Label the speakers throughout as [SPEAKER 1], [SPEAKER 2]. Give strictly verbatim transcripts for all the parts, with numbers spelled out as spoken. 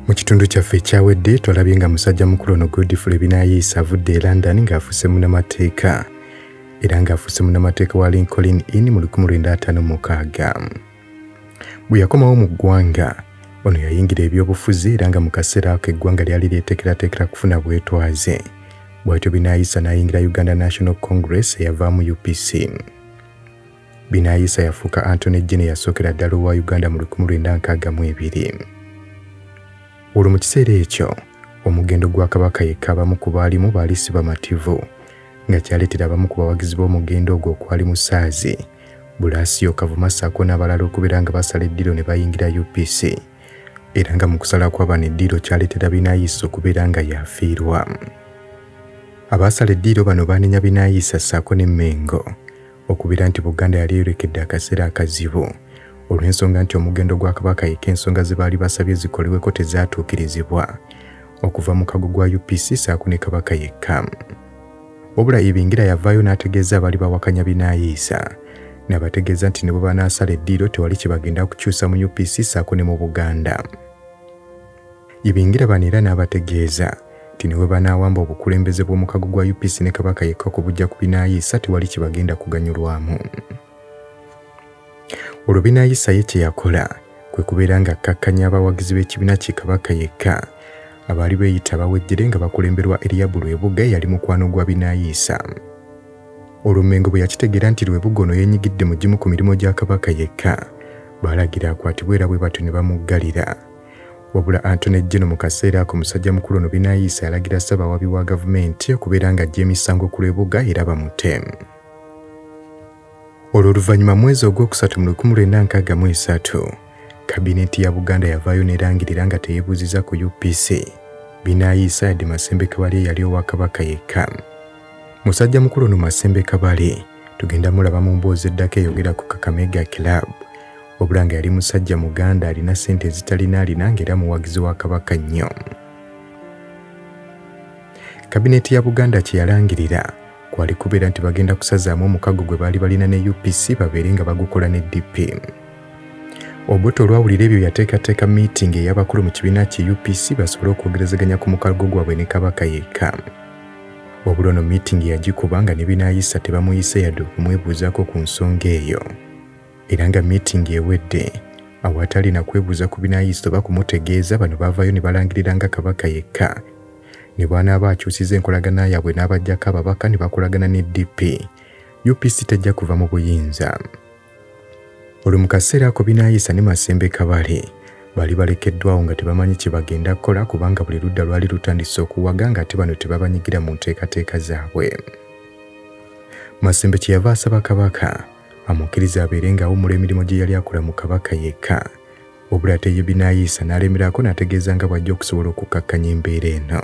[SPEAKER 1] Mu kitundu kyaffe ekyawedde twalabye nga musajja mukulu ono Godfrey Binaisa avudde e London ng'afuuse munnamateeka era ng'afuuse munnamateeka wa Lincoln Inn mu lukumi lwenda ataano mu mukaaga. Bwe yakomawo mu ggwanga ono yayingira ebyobufuzi era nga mu kaseera ako eggwanga lyali lyeteekerateekera kufuna bwetwaze. Bw'atyo Binaisa n'ayingira Uganda National Congress eyavaamu U P C. Binaisa yafuuka Antony General yasookera ddala owa Uganda mu lukumi lwenda nkaaga mu ebiri. Olwo mu kiseera ekyo omugendo gwa Kabaka yekka abamu ku baalimu baali si bamativu nga kyaleetera abamu ku bawagizi b'omugendo ogwo okwali Musaazi, Bulaasiyo, Kavuma ssaako n'abalala okubeera nga basala eddiro ne bayingira U P C era nga mu kusala kw'abano eddiro kyaleetera Binaisa okubeera nga yafiirwa. Abaasala eddiro bano baanenya Binaisa ssaako ne Mmengo okubeera nti Buganda yali eyolekedde akaseera akazibu olw'ensonga nti omugendo gwa Kabaka yekka ensonga ze baali basabye zikolebweko tezaatuukirizibwa okuva mu kago gwa U P C ssaako ne Kabaka yekka. Wabula Ibingira yavaayo n'ategeeza abaali bawakanya Binaisa n'abategeeza nti ne bwe banaasala eddiro tewali kye bagenda kukyusa mu U P C ssaako ne mu Buganda. Ibingira bano era n'abategeeza nti ne bwe banaawamba obukulembeze bw'omukago gwa U P C ne Kabaka yekka okubujja ku Binaisa tewali kye bagenda kuganyulwamu. Olwo Binaisa ye kye yakola kwe kubeera nga akkakkanya abawagizi b'ekibiina kye Kabaka yekka abaali beeyita abawejjere nga bakulemberwa Eriyabu Lwebuga eyali mukwano gwa Binaisa. Olwo Mmengo bwe yakitegeera nti Lwebuga ono yeenyigidde mu gimu ku mirimu gya Kabaka yekka baalagira akwatibwe era bwe batyo ne bamuggalira. Wabula Antony General mu kaseera ako musajja mukulu ono Binaisa yalagira ssaabawabi wa gavumenti okubeera nga ajja emisango ku Lwebuga era bamute. Olwo oluvannyuma mwezi ogwokusatu mu lukumi lwenda nkaaga mu esatu Kabineti ya Buganda yavaayo n'erangirira nga teyeebuuziza ku U P C. Binaisa yadde Masembe Kabale yali owa Kabaka yekka. Musajja mukulu ono Masembe Kabale tugenda mulaba mu mboozi eddako eyogera ku Kakamega Club. Wabula nga yali musajja Muganda alina ssente ezitalina alina ng'era muwagizi wa Kabaka nnyo. Kabineti ya Buganda kye yalangirira kwali kubeera nti bagenda kusazaamu omukago gwe baali balina ne U P C babeere nga bagukola ne D P. Obote olwawulira ebyo yateekateeka meeting ey'abakulu mu kibiina ki U P C basobole okwogerezeganya ku mukago gwabwe ne Kabaka yekka. Wabula ono meeting yagikuba nga ne Binaisa tebamuyise yadde okumwebuuzaako ku nsonga eyo. Era nga meeting ewedde awatali na kwebuuza ku Binaisa oba kumutegeeza bano baavaayo ne balangirira nga Kabaka yekka. Ne bw'anaaba akyusiza enkolagana yaabwe n'abajjako ababaka ne bakolagana ne D P, U P C tejja kuva mu buyinza. Olwo mu kaseera ako Binaisa ne Masembe Kabale baali balekeddwawo nga tebamanyi kye bagenda kukola kubanga buli ludda lwali lutandise okuwaga ng'ate bano tebabanyigira mu nteekateeka zaabwe. Masembe kye yava asaba Kabaka amukkiriza abeere ng'awummula emirimu gye yali akola mu Kabaka yekka. Wabula ate ye Binaisa n'alemerako n'ategeeza nga bw'ajja okusobola okukkakkanya embeera eno.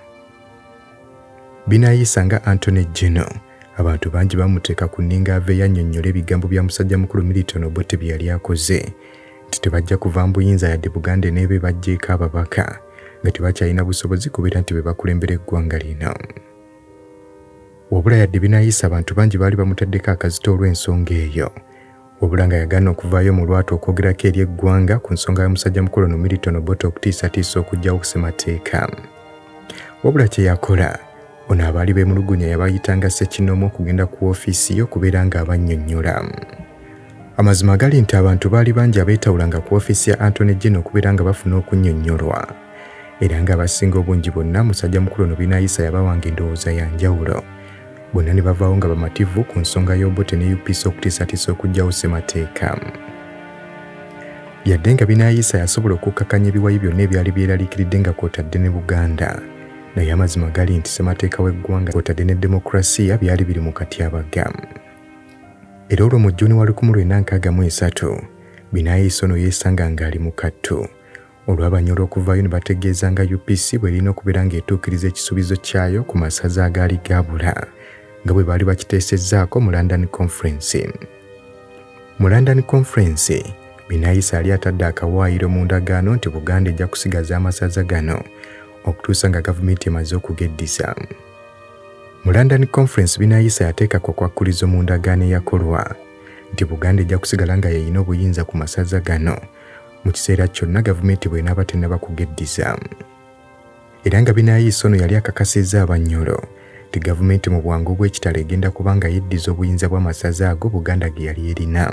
[SPEAKER 1] Binaisa nga Antony General abantu bangi bamuteeka ku nninga ave yannyonnyola ebigambo bya musajja mukulu Milton Obote bye yali akoze nti tebajja kuva mbuyinza yadde Buganda n'ebe bajjeeko ababaka nga tebakyalina busobozi kubeera nti be bakulembera eggwanga lino. Wabula yadde Binaisa abantu bangi baali bamutaddeko akazito olw'ensonga eyo. Wabula nga yagaana okuvaayo mu lwatu okwogerako eri eggwanga ku nsonga ya musajja mukulu ono Milton Obote okutiisatiisa okujjawo ku ssemateeka. Wabula kye yakola ono abaali beemulugunya yabayitanga ssekinomo okugenda ku woofiisi yo okubeera nga abannyonnyola. Amazima gali nti abantu baali bangi abeetawulanga ku woofiisi ya Antony General okubeera nga bafuna okunnyonnyolwa. Era nga abasinga obungi bonna musajja mukulu ono Binaisa yabawanga endowooza ya njawulo. Bonna ne bavaawo nga bamativu ku nsonga y'Obote ne U P C okutiisatiisa okujjawo ssemateeka. Yadde nga Binaisa yasobola okukkakkanya ebiwayi byonna ebyali byeraliikiridde nga kw'otadde ne Buganda. Naye amazima gali nti ssemateeka w'eggwanga kw'otadde ne demokulasiya byali biri mu katyabaga. Era olwo mu Jjuuni wa lukumi lwenda nkaaga mu esatu Binaisa ono yeesanga ng'ali mu kattu. Olwo Abanyoro okuvaayo ne bategeeza nga U P C bw'erina okubeera ng'etuukiriza ekisuubizo kyayo ku masaza agaali gaabula nga bwe baali bakiteesezzaako mu London Conference. Mu London Conference Binaisa yali atadde akawaayiro mu ndagaano nti Buganda ejja kusigaza amasaza gano okutuusa nga gavumenti emaze okugeddisa. Mu London Conference Binaisa yateeka ku kwakkulizo mu ndagaano eyakolwa nti Buganda ejja kusigala nga yeyina obuyinza ku masaza gano mu kiseera kyonna gavumenti bw'enaaba tennaba kugeddiza. Era nga Binaisa ono yali akakasizza Abanyoro nti gavumenti mu bwangu bw'ekitalo egenda kubanga yeddiza obuyinza bw'amasaza ago Buganda ge yali erina.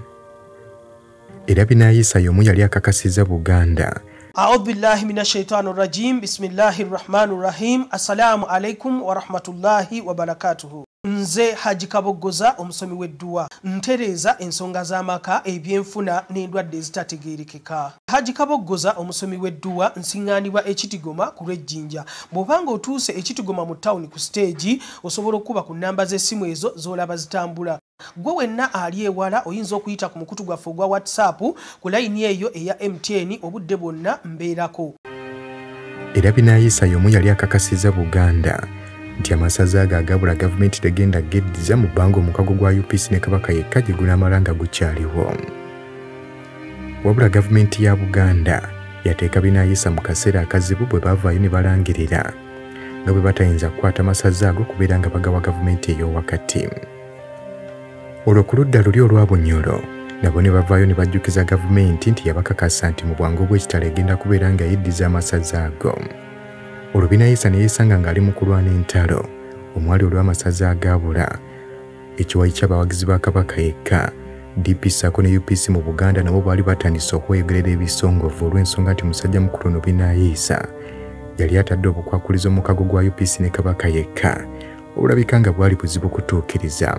[SPEAKER 1] Era Binaisa y'omu yali akakasizza Buganda.
[SPEAKER 2] A'udhu billahi minash shaitani rajim. Bismillahir rahmanir rahim. Assalamu alaikum wa rahmatullahi wa barakatuhu. Nze Haji Kabogoza omusomi w'edduwa ntereza ensonga z'amaka ebyenfuna n'endwadde ezitategeerekeka. Haji Kabogoza omusomi w'edduwa nsiŋŋaanibwa ekitigoma ku lw'ejjinja. Bw'obanga otuuse ekitigoma mu ttawuni ku siteegi osobola okuba ku nnamba z'essimu ezo z'olaba zitambula. Gwe wenna ali ewala oyinza okuyita ku mukutu gwaffe ogwa WhatsApp ku layini eyo eya M T N obudde bwonna mbeerako.
[SPEAKER 1] Era Binaisa y'omu yali akakasizza Buganda nti amasaza ago agabula gavumenti tegenda geddiza mu bbanga omukago gwa U P C ne Kabaka yekka gye gunaamala nga gukyaliwo. Wabula gavumenti ya Buganda yateeka Binaisa mu kaseera akazibu bwe baavaayo ne balangirira nga bwe batayinza kukwata amasaza ago kubeera nga bagawa gavumenti ey'owakati. Olwo ku ludda luli olwa Bunyoro nabo ne bavaayo ne bajjukiza gavumenti nti yabakakasa nti mu bwangu bw'ekitalo egenda kubeera nga yeddiza amasaza ago. Olwo Binaisa ne yeesanga ng'ali mu kulwana entalo omwali olw'amasaza agaabula. Ekiwayi ky'abawagizi ba Kabaka yekka D P ssaako ne U P C mu Buganda nabo baali batandise okweyogerera ebisongovu olw'ensonga nti musajja mukulu ono Binaisa yali atadde obukwakulizo mu mukago gwa U P C ne Kabaka yekka olabika nga bwali buzibu kutuukiriza.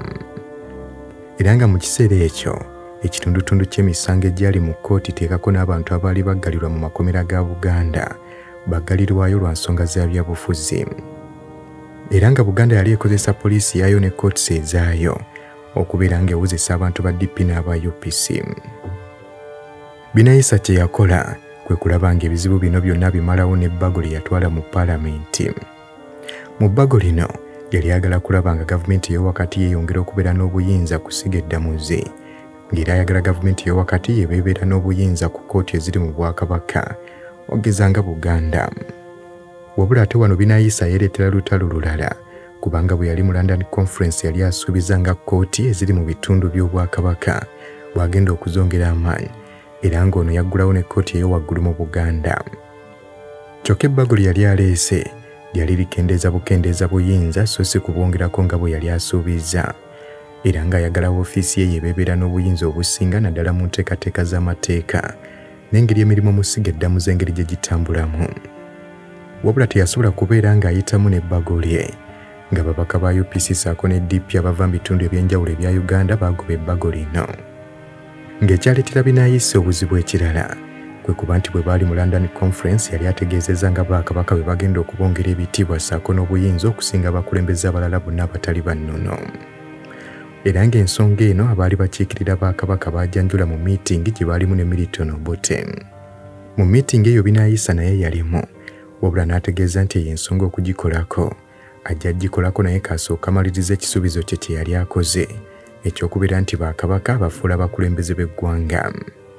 [SPEAKER 1] Era nga mu kiseera ekyo ekitundutundu ky'emisango egyali mu kkooti teekako n'abantu abaali baggalirwa mu makomera ga Buganda baggalirwayo lwa nsonga za byabufuzi. Era nga Buganda yali ekozesa poliisi yaayo ne kkooti ezaayo okubeera ng'ewozesa abantu ba D P n'aba U P C. Binaisa kye yakola kwe kulaba ng'ebizibu bino byonna bimalawo n'ebbago lye yatwala mu paalamenti. Mu bbago lino yali ayagala kulaba nga gavumenti ey'owakati yeeyongera okubeera n'obuyinza kusiga eddamuzi, ng'era ayagala gavumenti ey'owakati yeebeera n'obuyinza ku kkooti eziri mu Bwakabaka ogeza nga Buganda. Wabula ate wano Binaisa yeereetera lutalo lulala kubanga bwe yali mu London Conference yali asuubiza nga kkooti eziri mu bitundu by'Obwakabaka bw'agenda okuzongera amaanyi era ng'ono yaggulawo ne kkooti ey'owaggulu mu Buganda. Kyokka ebbago lye yali aleese lyali likendeeza bukendeeza buyinza so si kubwongerako nga bwe yali asuubiza, era ng'ayagala woofiisi ye yeebeera n'obuyinza obusinga naddala mu nteekateeka z'amateeka n'engeri emirimu musiga eddamuzi engeri gye gitambulamu. Wabula teyasobola kubeera ng'ayitamu n'ebbago lye nga babaka ba U P C ssaako ne D P abava mu bitundu eby'enjawulo ebya Uganda bagoba ebbago lino. Ng'ekyaleetera Binaisa obuzibu ekirala kwe kuba nti bwe baali mu London Conference yali ategeezezza nga Bakabaka bwe bagenda okubongera ebitiibwa ssaako n'obuyinza okusinga abakulembeze abalala bonna abatali bannono. Era ng'ensonga eno abaali bakiikirira Bakabaka baajanjula mu miitingi gye baalimu ne Milton Obote. Mu miitingi eyo Binaisa naye yalimu, wabula n'ategeeza nti eyo ensonga okugikolako ajja gikolako naye kasooka amaliriza ekisuubizo kye kye yali akoze ekyokubeera nti Bakabaka bafuula abakulembeze b'eggwanga.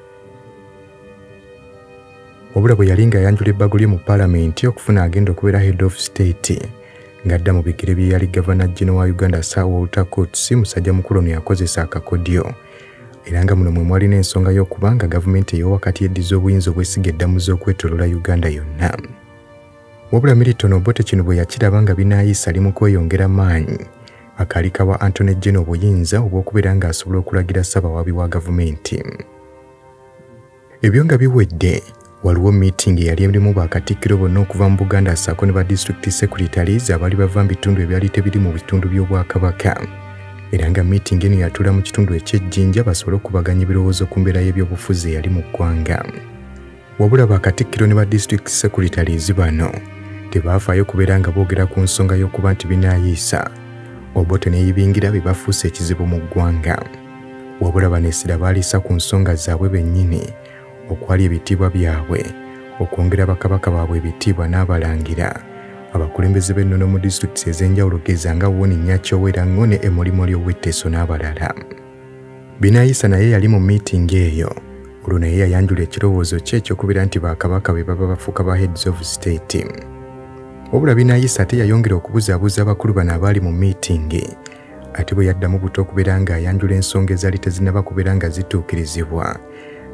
[SPEAKER 1] Wabula bwe yali ng'ayanjula ebbago lye mu paalamenti okufuna agenda okubeera head of state ng'adda mu bigere bye yali Governor General wa Uganda Sir Walter Coates, musajja mukulu ono yakozesa akakodyo era nga muno mwe mwalina ensonga y'okuba nga gavumenti ey'owakati yeddiza obuyinza obwesiga eddamuzi okwetooloola Uganda yonna. Wabula Milton Obote kino bwe yakiraba nga Binaisa ali mu kweyongera maanyi akaalika wa Anthony General obuyinza obw'okubeera ng'asobola okulagira ssabawaabi wa gavumenti. Ebyo nga biwedde waliwo meeting eyali erimu bakatikkiro bonna okuva mu Buganda ssaako ne ba district secretaries abaali bava mu bitundu ebyali tebiri mu bitundu by'Obwakabaka. Era nga meeting eno yatuula mu kitundu eky'ejjinja basobole okubaganya ebirowoozo ku mbeera y'ebyobufuzi eyali mu ggwanga. Wabula bakatikkiro ne ba district secretaries bano tebaafaayo kubeera nga boogera ku nsonga y'okuba nti Binaisa Obote ne yibingira be bafuuse ekizibu mu ggwanga. Wabula baneesira baaliisa ku nsonga zaabwe bennyini okwali ebitiibwa byabwe, okwongera bakabaka baabwe ebitiibwa n'abalangira, abakulembeze b'ennono mu disitulikiti ez'enjawulo geza nga Woni Nyakyowera Ngone Emolimoli Owetteso n'abalala. Binaisa naye yali mu meeting eyo, olwo naye yayanjula ekirowoozo kye eky'okubeera nti bakabaka be baba bafuuka ba heads of state. Wabula Binaisa ate yayongera okubuzaabuza abakulu bano abaali mu meeting, ate bwe yaddamu buto okubeera ng'ayanjula ensonga ezaali tezinnaba kubeera nga zituukirizibwa,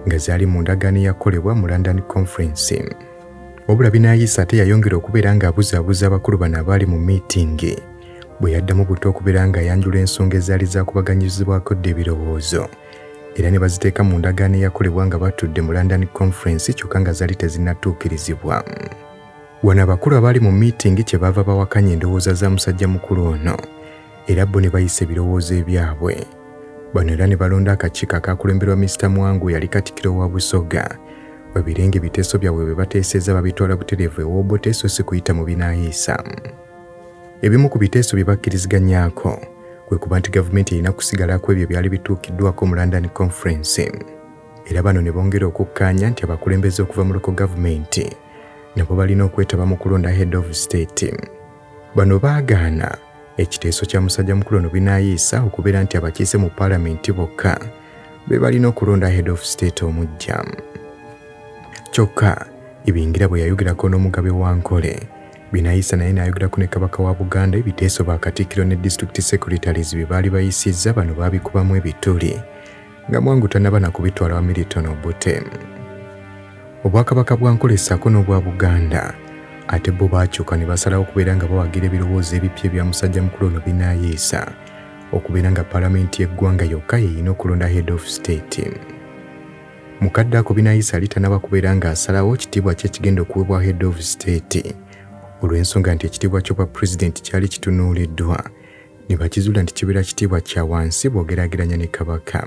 [SPEAKER 1] nga zaali mu ndagaano eyakolebwa mu London Conference. Wabula Binaisa ate yayongera okubeera ng'abuzaabuza abakulu bano abaali mu miitingi bwe yaddamu buto okubeera ng'ayanjula ensonga ezaali zaakubaganyizibwako dda ebirowoozo era ne baziteeka mu ndagaano eyakolebwa nga batudde mu London Conference kyokka nga zaali tezinnatuukirizibwa. Wano abakulu abaali mu miitingi kye baava bawakanya endowooza za musajja mukulu ono era bo ne bayisa ebirowoozo ebyabwe. Bano era ne balonda akakiiko akaakulemberwa Minisita Mwangu yali Katikkiro wa Busoga babirenge ebiteeso byabwe bwe bateesezza babitwala butereevu ew'Obote so si kuyita mu Binaisa. Ebimu ku biteeso bye bakkiriziganyaako kwe kuba nti gavumenti erina kusigalako ebyo byali bituukiddwako mu London Conference. Era bano ne bongera okukkaanya nti abakulembeze okuva mu local gavumenti nabo balina okwetaba mu kulonda head of state. Bano baagaana ekiteeso kya musajja mukulu ono Binaisa okubeera nti abakiise mu paalamenti bokka be balina okulonda head of state omujja. Kyokka Ibingira bwe yayogerako n'omugabe wa Nkole, Binaisa naye n'ayogerako ne Kabaka wa Buganda ebiteeso ba Katikkiro ne district secretaries bye baali bayisizza bano baabikubamu ebituli nga Mwangu tannaba na kubitwala wa Milton Obote. Obwakabaka bwa Nkole ssaako n'obwa Buganda ate bo baakyuka ne basalawo okubeera nga bawagira ebirowoozo ebipya ebya musajja mukulu ono Binaisa okubeera nga paalamenti y'eggwanga yokka yeyina okulonda head of state. Mukadde ako Binaisa ali tannaba kubeera ng'asalawo kitiibwa kye kigenda okuweebwa head of state olw'ensonga nti ekitiibwa ky'obwa pulezidenti kyali kitunuuliddwa ne bakizuula nti kibeera kitiibwa kya wansi bw'ogeraageranya ne Kabaka.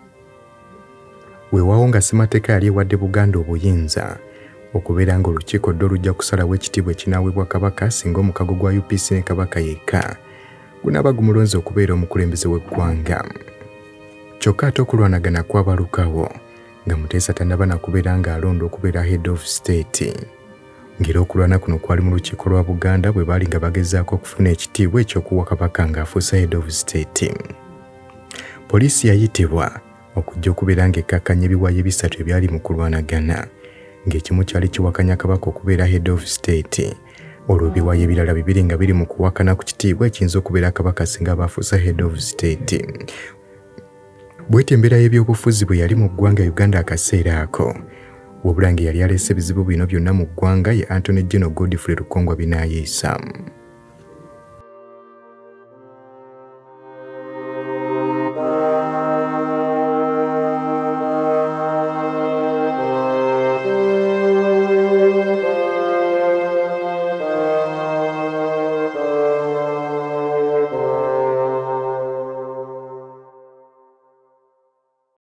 [SPEAKER 1] Weewaawo nga Ssemateeka yali ewadde Buganda obuyinza okubeera ng'olukiiko ddo lujja kusalawo ekitiibwa ekinaaweebwa Kabaka singa omukago gwa U P C ne Kabaka yekka gunaaba gumulonze okubeera omukulembeze w'eggwanga. Kyokka ate okulwanagana kwabalukawo nga Muteesa tannaba na kubeera ng'alonda okubeera head of state. Ng'era okulwana kuno kwali mu lukiiko lwa Buganda bwe baali nga bagezaako okufuna ekitiibwa eky'okuwa Kabaka ng'afuuse head of state. Poliisi yayitibwa okujja okubeera ng'ekkakkanya ebiwayi ebisatu ebyali mu kulwanagana, ng'ekimu kyali kiwakanya Kabaka okubeera head of state, olwo ebiwayi ebirala bibiri nga biri mu kuwakana ku kitiibwa ekiyinza okubeera Kabaka singa baafuusa head of state. Bw'etyo embeera y'ebyobufuzi bwe yali mu ggwanga Uganda akaseera ako, wabula nga yali aleese ebizibu bino byonna mu ggwanga ye Anthony General Godfrey Lukongwa Binaisa.